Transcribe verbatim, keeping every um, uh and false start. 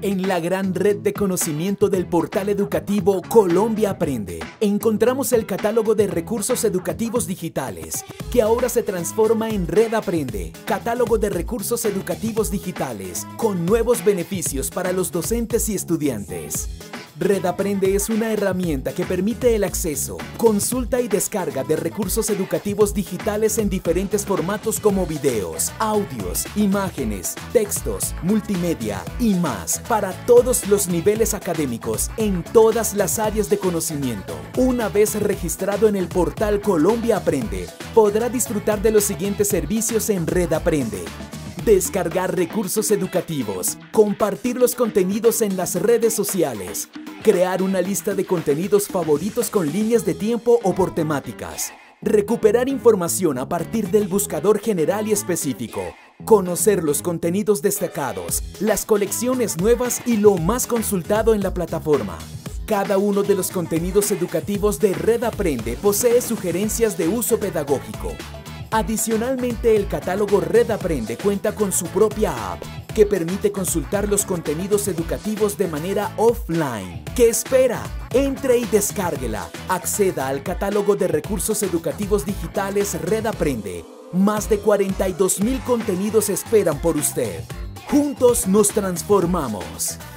En la gran red de conocimiento del portal educativo Colombia Aprende, encontramos el catálogo de recursos educativos digitales, que ahora se transforma en Red Aprende, catálogo de recursos educativos digitales, con nuevos beneficios para los docentes y estudiantes. Red Aprende es una herramienta que permite el acceso, consulta y descarga de recursos educativos digitales en diferentes formatos como videos, audios, imágenes, textos, multimedia y más para todos los niveles académicos en todas las áreas de conocimiento. Una vez registrado en el portal Colombia Aprende, podrá disfrutar de los siguientes servicios en Red Aprende: descargar recursos educativos, compartir los contenidos en las redes sociales, crear una lista de contenidos favoritos con líneas de tiempo o por temáticas, recuperar información a partir del buscador general y específico, conocer los contenidos destacados, las colecciones nuevas y lo más consultado en la plataforma. Cada uno de los contenidos educativos de Red Aprende posee sugerencias de uso pedagógico. Adicionalmente, el catálogo Red Aprende cuenta con su propia app, que permite consultar los contenidos educativos de manera offline. ¿Qué espera? Entre y descárguela. Acceda al catálogo de recursos educativos digitales Red Aprende. Más de cuarenta y dos mil contenidos esperan por usted. Juntos nos transformamos.